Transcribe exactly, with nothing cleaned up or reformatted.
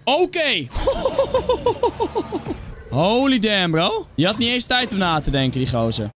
Oké. Okay. Holy damn, bro. Je had niet eens tijd om na te denken, die gozer.